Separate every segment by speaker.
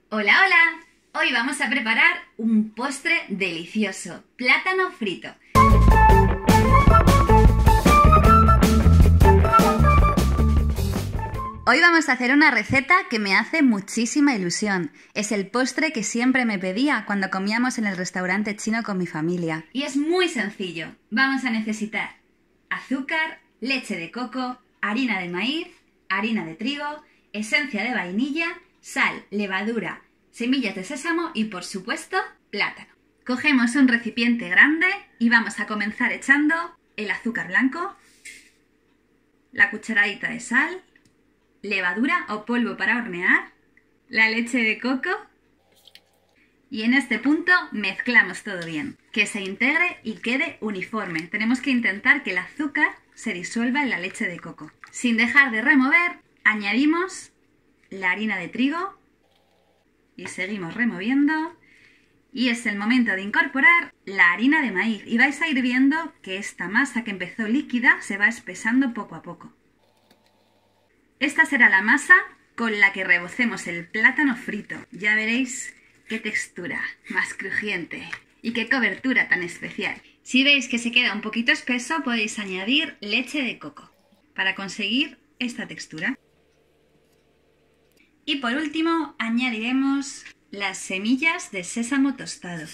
Speaker 1: Hola, hola. Hoy vamos a preparar un postre delicioso, plátano frito. Hoy vamos a hacer una receta que me hace muchísima ilusión. Es el postre que siempre me pedía cuando comíamos en el restaurante chino con mi familia. Y es muy sencillo. Vamos a necesitar azúcar, leche de coco, harina de maíz, harina de trigo, esencia de vainilla, sal, levadura, semillas de sésamo y, por supuesto, plátano. Cogemos un recipiente grande y vamos a comenzar echando el azúcar blanco, la cucharadita de sal, levadura o polvo para hornear, la leche de coco y en este punto mezclamos todo bien, que se integre y quede uniforme. Tenemos que intentar que el azúcar se disuelva en la leche de coco. Sin dejar de remover, añadimos la harina de trigo y seguimos removiendo. Y es el momento de incorporar la harina de maíz y vais a ir viendo que esta masa que empezó líquida se va espesando poco a poco. Esta será la masa con la que rebocemos el plátano frito. Ya veréis qué textura más crujiente y qué cobertura tan especial. Si veis que se queda un poquito espeso, podéis añadir leche de coco para conseguir esta textura. Y por último añadiremos las semillas de sésamo tostado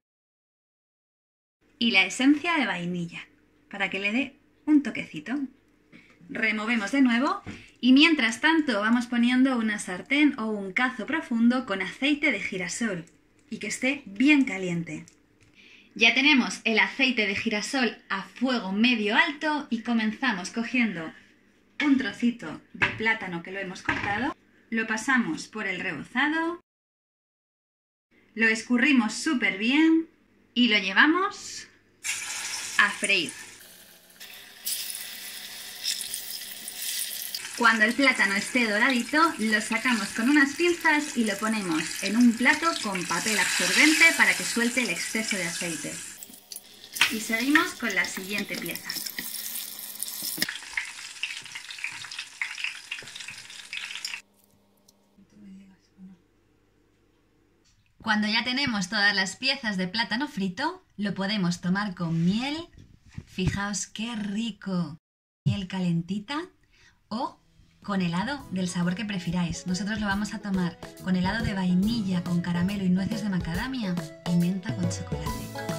Speaker 1: y la esencia de vainilla para que le dé un toquecito. Removemos de nuevo y mientras tanto vamos poniendo una sartén o un cazo profundo con aceite de girasol y que esté bien caliente. Ya tenemos el aceite de girasol a fuego medio alto y comenzamos cogiendo un trocito de plátano que lo hemos cortado, lo pasamos por el rebozado, lo escurrimos súper bien y lo llevamos a freír. Cuando el plátano esté doradito, lo sacamos con unas pinzas y lo ponemos en un plato con papel absorbente para que suelte el exceso de aceite. Y seguimos con la siguiente pieza. Cuando ya tenemos todas las piezas de plátano frito, lo podemos tomar con miel. Fijaos qué rico. Miel calentita o con helado del sabor que prefiráis. Nosotros lo vamos a tomar con helado de vainilla, con caramelo y nueces de macadamia y menta con chocolate.